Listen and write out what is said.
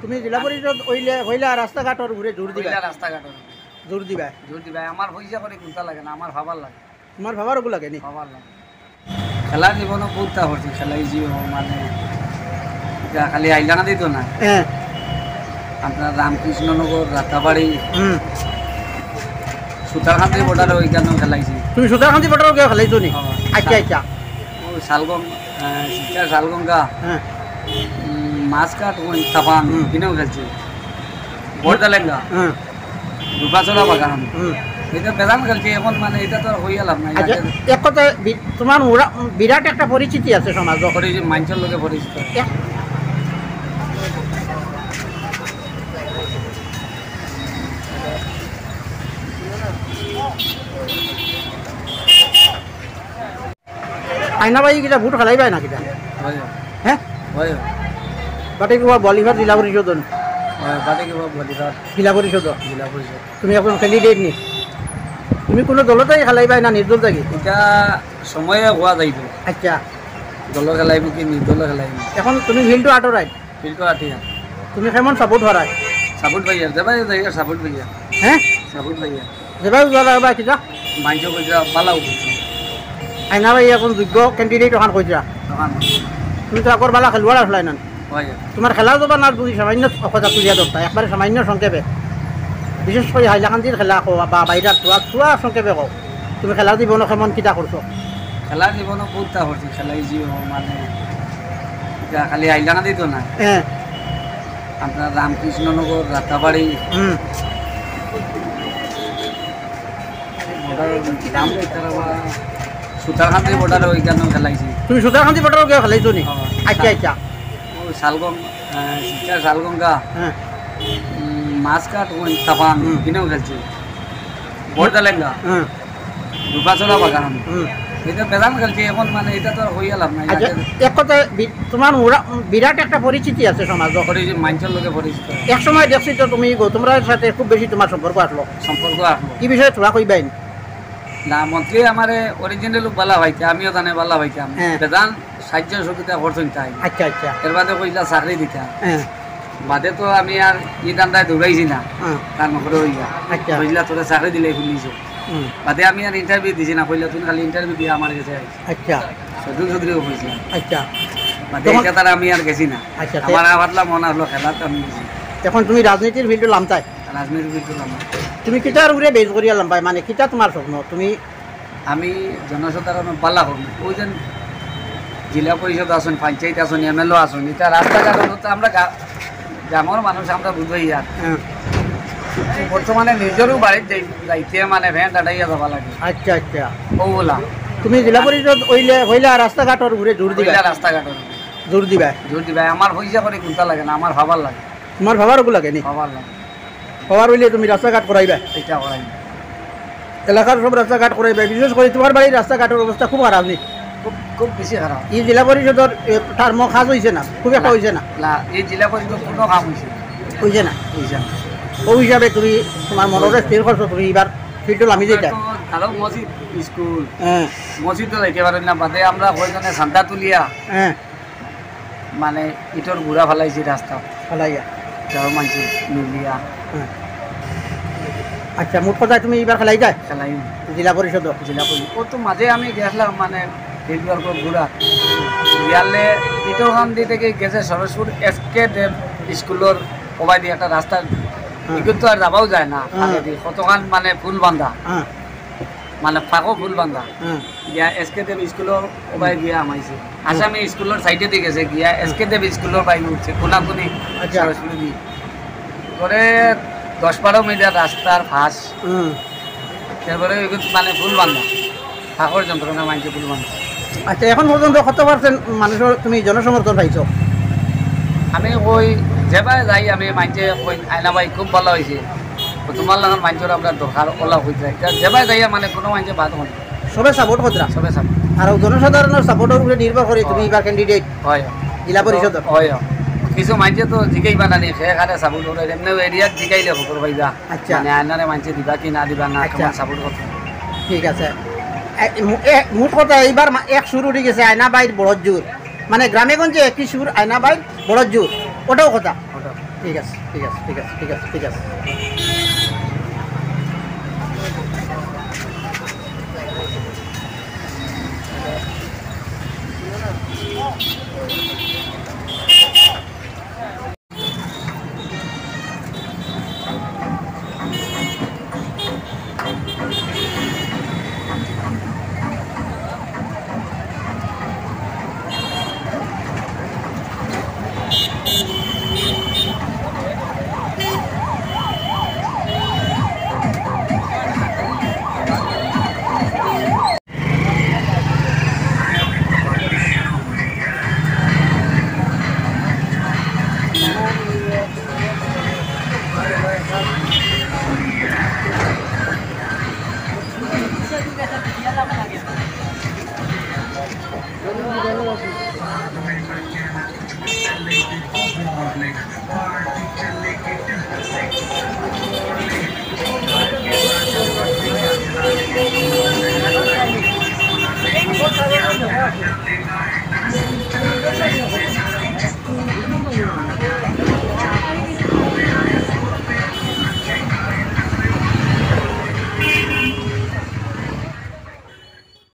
তুমি জেলা পরিষদ হইলে রাস্তাঘাটর উপরে জোর দিবা, রাস্তাঘাটর জোর দিবা, আমার পয়সা করে কোনটা লাগে না, আমার ভাবার লাগে, তোমার ভাবার ওগুলো লাগে নি? ভাবার লাগে। খেলার জীবনও বহুতটা করছি, খেলাই জীবন মানে খালি আইলানা দিত না। হ্যাঁ, আপনার রামকৃষ্ণনগর, রাতাবাড়ি, সুতারকান্দি বর্ডারে ওইখানেও খেলাইছি। তুমি সুতারকান্দি বর্ডারও গিয়ে খেলাইছো নি? আচ্ছা আচ্ছা। ওই শালগঙ্গা, হ্যাঁ, মাছকাট, তাপান কিনেও খেলছি। বর্দালেঙ্গা, হ্যাঁ, রূপাচলা বাগান, এটা বেদান খেলছি। এখন মানে এটা তো হয়ে গেলাম না। আচ্ছা, এক কথায় তোমার বিরাট একটা পরিচিতি আছে সমাজ, মানুষের লোকে পরিচিত। আইনাবাই কিটা ভোট খেলাইবাই না কিটা? হ্যাঁ, বাটে কিবা বলিভার জেলা পরিষদ, জেলা পরিষদ, তুমি এখন ক্যান্ডিডেট নি? তুমি কোনো দলতেই খেলাইবাই না নির্দল থাকি? এটা সময়ে হওয়া যাইব। আচ্ছা, দল খেলাইব কি নির্দল খেলাইব? এখন তুমি ফিল্ডটো আঁতৰাই, ফিল্ডটো আঁতিয়া তুমি কেমন সাপোর্ট হরাই? সাপোর্ট ভাইয়া যাবাই যাইয়া, সাপোর্ট ভাইয়া, হ্যাঁ, সাপোর্ট ভাইয়া যাবাই যাবা কিটা? মাইন্স কইরা বালাও আইনাবাই এখন যোগ্য ক্যান্ডিডেট ওখান কইরা, তখন তুমি তো আগর বালা খেলোয়াড় আসলাই না? ভাইয়া তোমার খেলা যাবা না? যদি সামান্য কথা তুলিয়া দরতা একবারে সামান্য সংক্ষেপে, বিশেষ করে হাইলাকান্দির খেলা কো বা বাইরার চুয়া সংক্ষেপে কও, তুমি খেলা জীবন কেমন কিটা করছো? খেলার জীবনও বহুতটা করছি, খেলাই জীবন মানে খালি আইলানা দিত না। হ্যাঁ, আপনার রামকৃষ্ণনগর, রাতাবাড়ি, সুতারকান্দি বর্ডারে ওইখানেও খেলাইছি। তুমি সুতারকান্দি বর্ডারও গিয়ে খেলাইছো নি? আচ্ছা আচ্ছা। ওই শালগঙ্গা, হ্যাঁ, মাছকাট, তাপান কিনেও খেলছি। বর্দালেঙ্গা, হ্যাঁ, রূপাচলা বাগান, হুম। এটা বেদান খেলছি। এখন মানে এটা তো হয়ে গেলাম না। আচ্ছা, এক কথায় তোমার বিরাট একটা পরিচিতি আছে সমাজ, মানুষের লোকে পরিচিত। এক সময় দেখছি তো তুমি গৌতমরার সাথে খুব বেশি তোমার সম্পর্ক আসলো, সম্পর্ক আসলো কি বিষয়ে তোলা কইবাইন? না, মন্ত্রী আমার অরিজিনাল বালা ভাইতে, আমিও জানে বালা ভাইতাম। হ্যাঁ। বেদান সাহায্য সুবিধা করছেন তাই। আচ্ছা আচ্ছা। এর বাদে কইলা চাকরি দিতাম। হ্যাঁ, বাদে তো আমি আর ই দান্দায় দৌড়াইছি না, হ্যাঁ, তার নকরে হইয়া আচ্ছা, কইলা তোরা চাকরি দিলে খুলিছ। হুম, বাদে আমি আর ইন্টারভিউ দিছি না, কইলা তুমি খালি ইন্টারভিউ দিয়ে আমার কাছে আইছি। আচ্ছা চৌধুরীও কইছিলাম। আচ্ছা। বাদে এটা তারা আমি আর গেছি না। আচ্ছা, আমার আবাদলা মনে হলো খেলাতে আমি গেছি। এখন তুমি রাজনীতির ফিল্ডে লামতাই, রাজনীতি করলাম। তুমি কিতার উপরে বেজ করিয়া লাম্বাই, মানে কিতা তোমার স্বপ্ন? তুমি আমি জনসাধারণ পাল্লা করব। ওই যে জেলা পরিষদ আসুন, পঞ্চায়েত আসুন, এমএলএ আসুন, এটা রাস্তাঘাট তো আমরা গ্রামের মানুষ আমরা বুঝবই। আর বর্তমানে নিজেরও বাড়িতে যাইতে মানে ভ্যান দাঁড়াইয়া যাবা লাগে। আচ্ছা আচ্ছা। ওগুলা তুমি জেলা পরিষদ হইলে রাস্তাঘাটর উপরে জোর দিবা, রাস্তাঘাটের জোর দিবা, জোর দিবা। আমার পয়সা করে কোনটা লাগে না, আমার ভাবার লাগে, তোমার ভাবার ওগুলো লাগে নি? ভাবার লাগে। ভাবার হইলে তুমি রাস্তাঘাট করাইবা, এটা করাই এলাকার সব রাস্তাঘাট করাইবা। বিশেষ করে তোমার বাড়ির রাস্তাঘাটের অবস্থা খুব খারাপ নি? খুব খুব বেশি খারাপ। এই জেলা পরিষদের টার্ম কাজ হয়েছে না, খুব একটা হয়েছে না? না, এই জেলা পরিষদ কোনো কাম হয়েছে হয়েছে না? হয়েছে না। ওই হিসাবে তুমি তোমার মনরে স্থির করছো তুমি এবার ফিল্ডে নামি যেটা? আরো মসজিদ, স্কুল, হ্যাঁ, মসজিদ তো যাইতে পারেন না। বাদে আমরা কয়জনে সান্দা তুলিয়া হ্যাঁ, মানে ইটর ঘুরা ফেলাইছি রাস্তা, ফেলাইয়া যাও মানছি মিলিয়া। হ্যাঁ। আচ্ছা, মোট কথায় তুমি এবার খেলাই যায় খেলাই জেলা পরিষদ? জেলা পরিষদ ও তো মাঝে আমি গেছিলাম মানে ফিল্ডওয়ার্ক ঘুরা গিয়ালে ইটোকান্দি থেকে গেছে সরস্বতী এসকে দেব স্কুলের ওবাই দিয়ে একটা রাস্তা, এগুলো তো আর যাবাও যায় না। কতখান মানে ফুল বান্ধা, হ্যাঁ, মানে ফাঁকো ফুল বান্ধা হ্যাঁ, গিয়া এসকে দেব স্কুলের ওবাই গিয়া আমাইছে। আসামি স্কুলের সাইডে দিয়ে গেছে গিয়া এসকে দেব স্কুলের বাইরে উঠছে কোনাকুনি আচ্ছা। সরস্বতী দিয়ে করে 10-12 মিটার রাস্তার ফাঁস। তারপরে এগুলো মানে ফুল বান্ধা, ফাঁকর যন্ত্রণা মানছে ফুল বান্ধা। আচ্ছা, এখন পর্যন্ত কত পার্সেন্ট মানুষের তুমি জনসমর্থন পাইছো? আমি ওই যেভাবে যাই আমি মানছে ওই আয়না ভাই খুব ভালো হয়েছে, তোমার লাগান মানছের আপনার দরকার ওলা হয়ে যায়। যেভাবে যাই মানে কোনো মানছে বাদ হয়, সবে সাপোর্ট কতরা? সবে সব আর জনসাধারণের সাপোর্টের উপরে নির্ভর করে তুমি এবার ক্যান্ডিডেট হয় জেলা পরিষদ? হয়। কিছু মানছে তো জিকাই বানানি সেখানে সাপোর্ট করে, এমনি এরিয়াত জিকাইলে খবর পাইবা। আচ্ছা, মানে আয়নারে মানছে দিবা কি না দিবা না, আচ্ছা, সাপোর্ট করতে। ঠিক আছে। মোট কথা এইবার এক সুর উঠে গেছে আয়নাবাইর বড় জোর, মানে গ্রামে গঞ্জে একটি সুর আয়নাবাইর বড় জোর, ওটাও কথা। ঠিক আছে ঠিক আছে ঠিক আছে ঠিক আছে ঠিক আছে।